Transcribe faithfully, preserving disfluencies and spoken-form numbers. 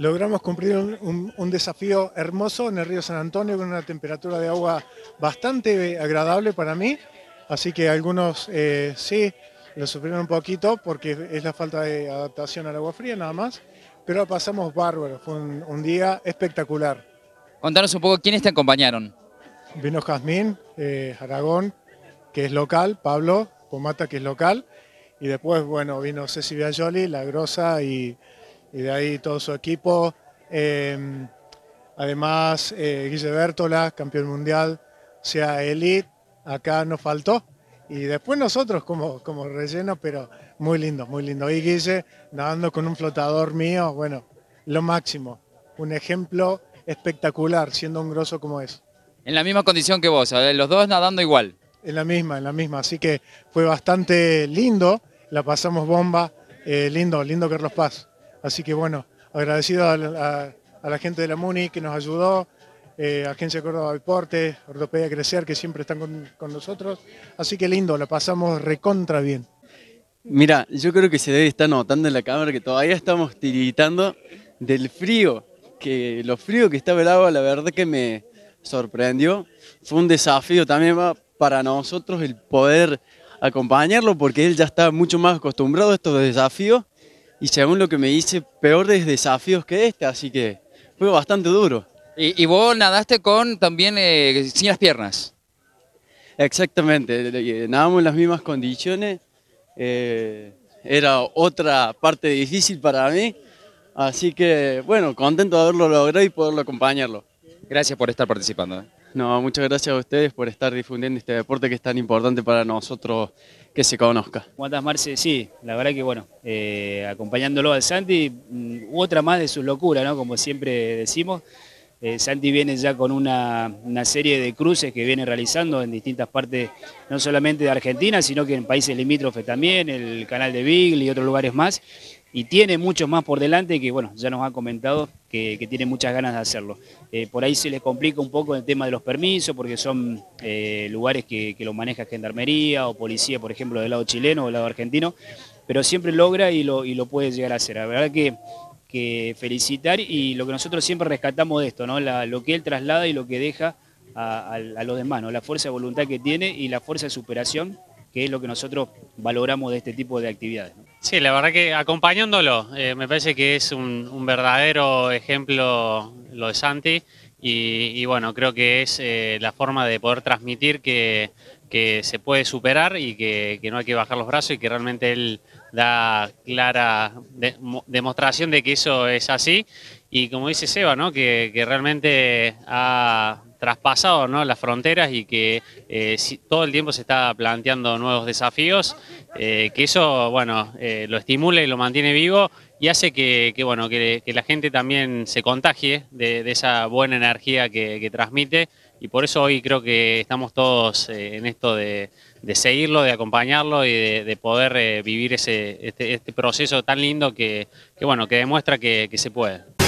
logramos cumplir un, un- un desafío hermoso en el río San Antonio con una temperatura de agua bastante agradable para mí, así que algunos eh, sí lo sufrieron un poquito porque es la falta de adaptación al agua fría nada más, pero pasamos bárbaro, fue un, un día espectacular. Contanos un poco quiénes te acompañaron. Vino Jazmín, eh, Aragón, que es local, Pablo Pomata, que es local, y después, bueno, vino Ceci Biagioli, La Grosa, y, y de ahí todo su equipo. Eh, además, eh, Guille Bértola, campeón mundial, o sea, Elite, acá nos faltó. Y después nosotros como, como relleno, pero muy lindo, muy lindo. Y Guille nadando con un flotador mío, bueno, lo máximo. Un ejemplo espectacular, siendo un grosso como es. En la misma condición que vos, ¿eh? Los dos nadando igual. En la misma, en la misma. Así que fue bastante lindo, la pasamos bomba, eh, lindo, lindo Carlos Paz. Así que bueno, agradecido a la, a- a la gente de la MUNI que nos ayudó, eh, Agencia Córdoba Deporte, Ortopedia Crecer, que siempre están con, con nosotros. Así que lindo, la pasamos recontra bien. Mira, yo creo que se debe estar notando en la cámara que todavía estamos tiritando del frío, que lo frío que estaba el agua, la verdad que me sorprendió. Fue un desafío también va, para nosotros el poder acompañarlo, porque él ya está mucho más acostumbrado a estos desafíos y según lo que me dice, peores desafíos que este, así que fue bastante duro. Y, y vos nadaste con también eh, sin las piernas. Exactamente, nadamos en las mismas condiciones. Eh, era otra parte difícil para mí, así que bueno, contento de haberlo logrado y poderlo acompañarlo. Gracias por estar participando. ¿eh? No, muchas gracias a ustedes por estar difundiendo este deporte que es tan importante para nosotros que se conozca. ¿Cómo andás, Marce? Sí, la verdad que bueno, eh, acompañándolo al Santi, mm, otra más de sus locuras, ¿no? Como siempre decimos. Eh, Santi viene ya con una, una serie de cruces que viene realizando en distintas partes, no solamente de Argentina, sino que en países limítrofes también, el canal de Beagle y otros lugares más. Y tiene muchos más por delante que, bueno, ya nos ha comentado que, que tiene muchas ganas de hacerlo. Eh, por ahí se les complica un poco el tema de los permisos, porque son eh, lugares que, que lo maneja Gendarmería o Policía, por ejemplo, del lado chileno o del lado argentino, pero siempre logra y lo, y lo puede llegar a hacer. La verdad que que felicitar y lo que nosotros siempre rescatamos de esto, ¿no? La, lo que él traslada y lo que deja a, a, a los demás, ¿no? La fuerza de voluntad que tiene y la fuerza de superación, que es lo que nosotros valoramos de este tipo de actividades, ¿no? Sí, la verdad que acompañándolo, eh, me parece que es un, un verdadero ejemplo lo de Santi y, y bueno, creo que es eh, la forma de poder transmitir que, que se puede superar y que, que no hay que bajar los brazos y que realmente él da clara de, mo, demostración de que eso es así y como dice Seba, ¿no? que, que realmente ha traspasado, ¿no? las fronteras y que eh, si, todo el tiempo se está planteando nuevos desafíos, eh, que eso bueno, eh, lo estimula y lo mantiene vivo y hace que, que, bueno, que, que la gente también se contagie de, de esa buena energía que, que transmite y por eso hoy creo que estamos todos eh, en esto de, de seguirlo, de acompañarlo y de, de poder eh, vivir ese, este, este proceso tan lindo que, que, bueno, que demuestra que, que se puede.